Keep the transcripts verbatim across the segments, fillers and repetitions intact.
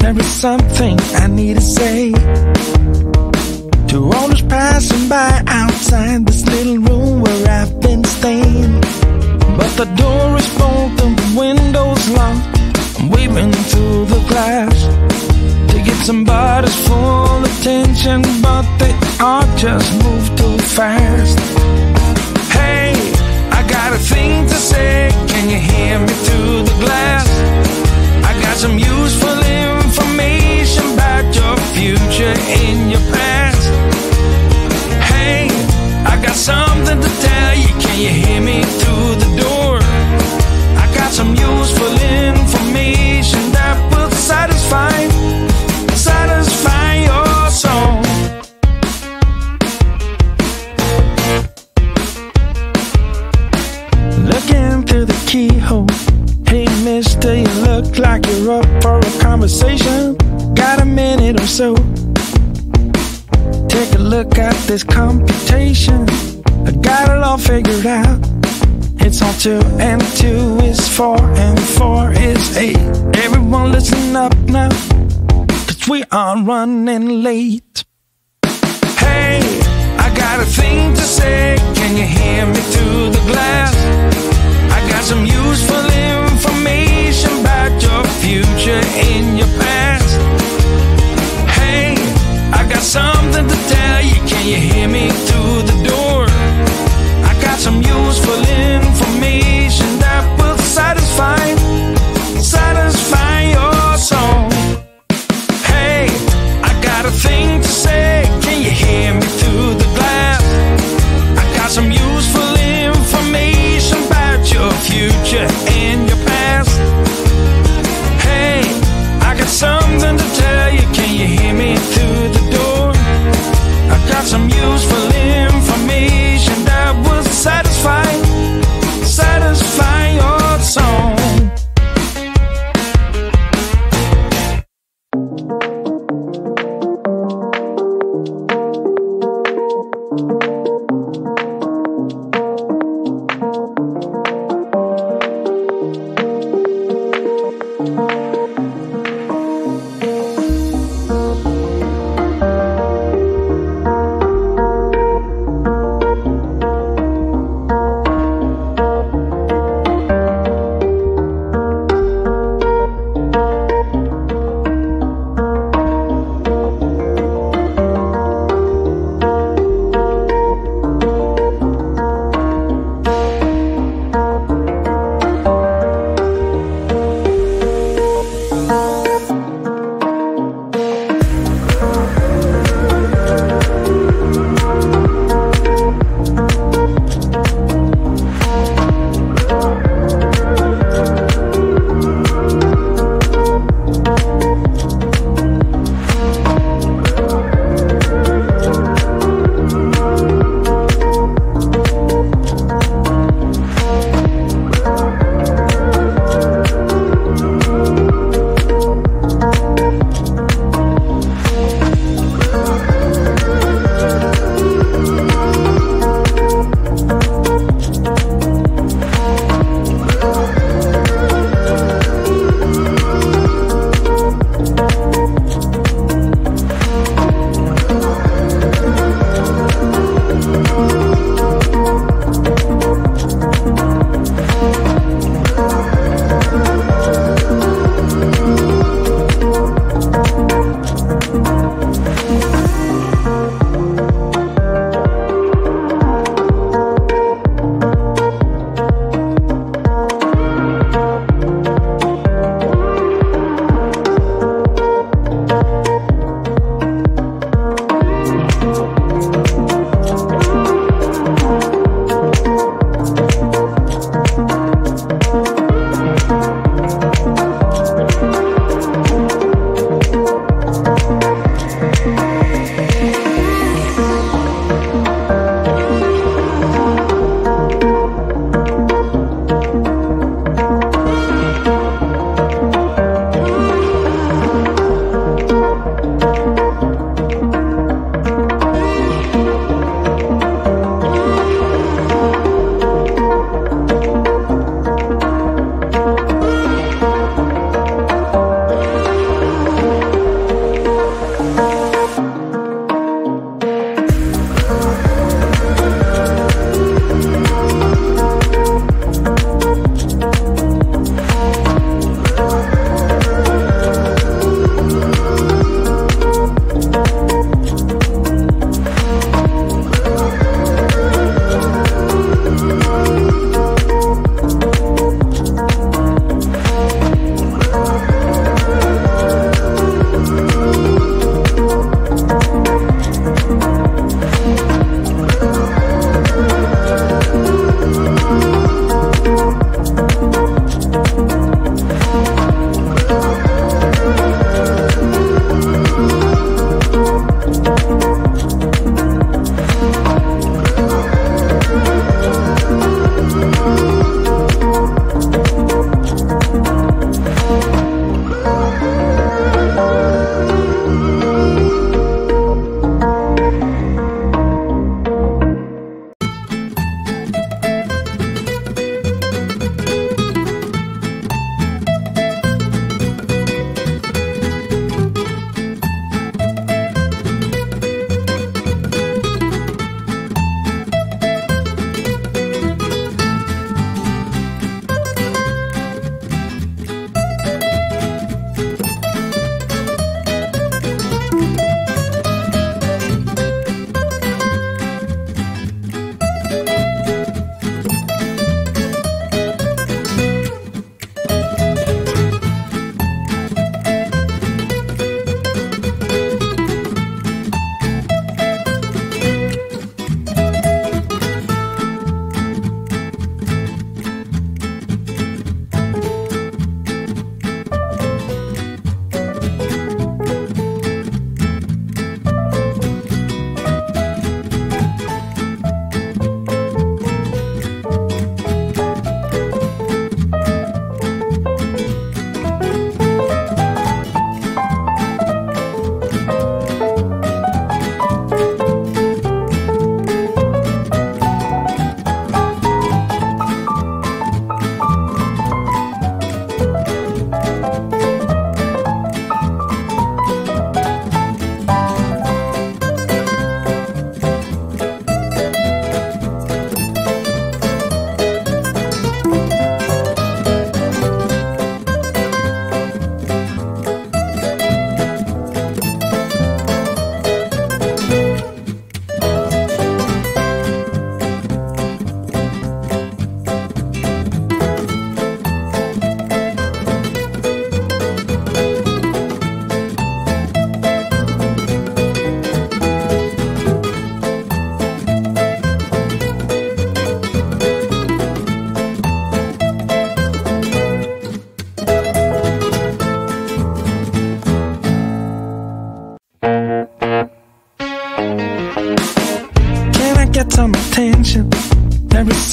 There is something I need to say to all those passing by outside this little room where I've been staying. But the door is bolted, the window's locked. I'm waving through the glass to get somebody's full attention, but they all just move too fast. Hey, I got a thing to say, can you hear me through the glass? I got some useful information about your future and your past. Hey, I got something to tell you, can you hear me through the door? I got some useful information that will satisfy, satisfy your soul. Looking through the keyhole. Hey mister, you look like you're up for a conversation. Got a minute or so? Take a look at this computation. I got it all figured out. It's all two and two is four and four is eight. Everyone listen up now, cause we are running late. Hey, I got a thing to say, can you hear me through the glass? I got some useful information about your future and your past. Hey, I got something to tell you, can you hear me through the door? I got some useful information that will satisfy, satisfy your soul. Hey, I got a thing to say, can you hear me through the glass? I got some useful information about your future and your past. Hey, I got something to tell you, can you hear me through the door? I got some useful information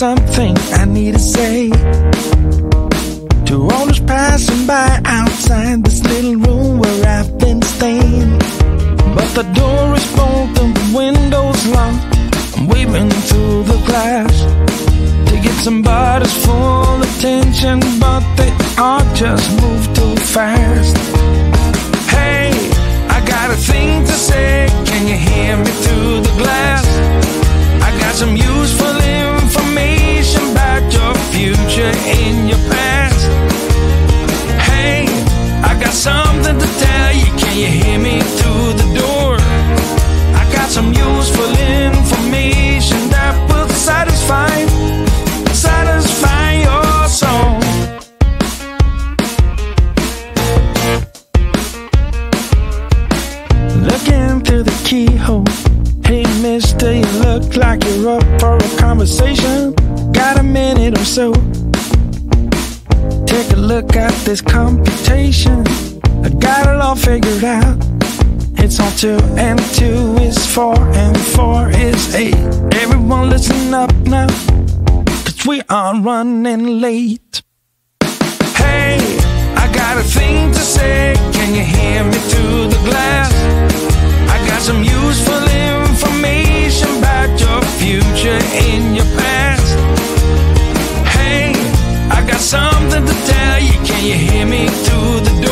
something I need to say to all those passing by outside this little room where I've been staying. But the door is bolted, the window's locked. I'm waving through the glass to get somebody's full attention, but they all just move too fast. Hey, I got a thing to say, can you hear me through the glass? I got some useful information about your future and your past. Hey, I got something to tell you, can you hear me through the door? I got some useful information that will satisfy, satisfy your soul. Looking through the keyhole. Hey mister, you look like you're up for a conversation. Got a minute or so? Take a look at this computation. I got it all figured out. It's all two and two is four and four is eight. Everyone listen up now, cause we are running late. Hey, I got a thing to say, can you hear me through the glass? I got some useful information about your future and your past. Hey, I got something to tell you, can you hear me through the